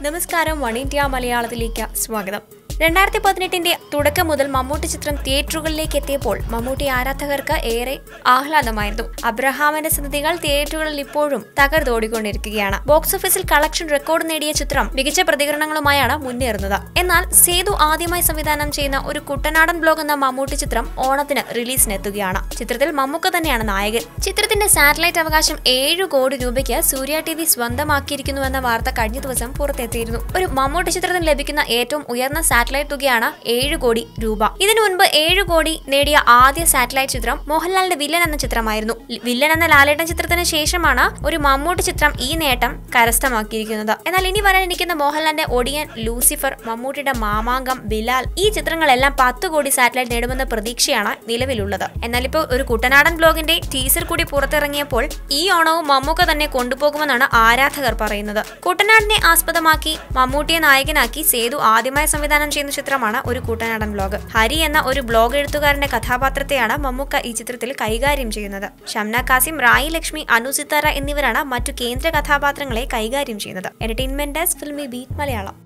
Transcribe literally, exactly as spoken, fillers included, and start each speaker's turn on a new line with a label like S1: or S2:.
S1: നമസ്കാരം മമ്മൂട്ടി മലയാളത്തിലേക്ക് സ്വാഗതം. രണ്ടായിരത്തി പതിനെട്ടിന്റെ തുടക്കം മുതൽ മമ്മൂട്ടി ചിത്രം തിയേറ്ററുകളിലേക്ക് എത്തിയപ്പോൾ മമ്മൂട്ടി ആരാധകർക്ക് ഏറെ ആഹ്ലാദമായിരുന്നു. അബ്രഹാമിന്റെ സന്ധികൾ തിയേറ്ററുകളിൽ ഇപ്പോഴും തകർത്തോടിക്കൊണ്ടിരിക്കുകയാണ്. ബോക്സ് ഓഫീസിൽ കളക്ഷൻ റെക്കോർഡ് നേടിയ ചിത്രം മികച്ച പ്രതികരണങ്ങളുമായാണ് മുന്നേറുന്നത്. എന്നാൽ സേതു ആദ്യമായി സംവിധാനം ചെയ്യുന്ന ഒരു കുട്ടനാടൻ ബ്ലോഗ് എന്ന മമ്മൂട്ടി ചിത്രം ഓണത്തിന് റിലീസിനെത്തുകയാണ്. ചിത്രത്തിൽ മമ്മൂക്ക തന്നെയാണ് നായകൻ. ചിത്രത്തിന്റെ സാറ്റലൈറ്റ് അവകാശം ഏഴു കോടി രൂപയ്ക്ക് സൂര്യ ടി വി സ്വന്തമാക്കിയിരിക്കുന്നുവെന്ന വാർത്ത കഴിഞ്ഞ ദിവസം പുറത്തെത്തിയിരുന്നു. ഒരു മമ്മൂട്ടി ചിത്രത്തിന് ലഭിക്കുന്ന ഏറ്റവും ഉയർന്ന സാറ്റലൈറ്റ് തുകയാണ് ഏഴു കോടി രൂപ. ഇതിനു മുൻപ് ഏഴു കോടി നേടിയ ആദ്യ സാറ്റലൈറ്റ് ചിത്രം മോഹൻലാലിന്റെ വില്ലൻ എന്ന ചിത്രമായിരുന്നു. വില്ലൻ എന്ന ലാലേട്ടൻ ചിത്രത്തിന് ശേഷമാണ് ഒരു മമ്മൂട്ടി ചിത്രം ഈ നേട്ടം കരസ്ഥമാക്കിയിരിക്കുന്നത്. എന്നാൽ ഇനി വരാനിരിക്കുന്ന മോഹൻലാലിന്റെ ഒടിയൻ, ലൂസിഫർ, മമ്മൂട്ടിയുടെ മാമാങ്കം, ബിലാൽ ഈ ചിത്രങ്ങളെല്ലാം പത്ത് കോടി സാറ്റലൈറ്റ് നേടുമെന്ന പ്രതീക്ഷയാണ് നിലവിലുള്ളത്. എന്നാൽ ഇപ്പോൾ ഒരു കുട്ടനാടൻ ബ്ലോഗിന്റെ ടീസർ കൂടി പുറത്തിറങ്ങിയപ്പോൾ ഈ ഓണവും മമ്മൂക്ക തന്നെ കൊണ്ടുപോകുമെന്നാണ് ആരാധകർ പറയുന്നത്. കുട്ടനാടിനെ ആസ്പദമാക്കി മമ്മൂട്ടിയെ നായകനാക്കി സേതു ആദ്യമായി സംവിധാനം ചെയ്യുന്ന ചിത്രമാണ് ഒരു കുട്ടനാടൻ ബ്ലോഗ്. ഹരി എന്ന ഒരു ബ്ലോഗ് എഴുത്തുകാരന്റെ കഥാപാത്രത്തെയാണ് മമ്മൂക്ക ഈ ചിത്രത്തിൽ കൈകാര്യം ചെയ്യുന്നത്. ഷംന കാസിം, റായി ലക്ഷ്മി, അനു സിത്താര എന്നിവരാണ് മറ്റു കേന്ദ്ര കഥാപാത്രങ്ങളെ കൈകാര്യം ചെയ്യുന്നത്. Entertainment desk, Filmibeat Malayalam.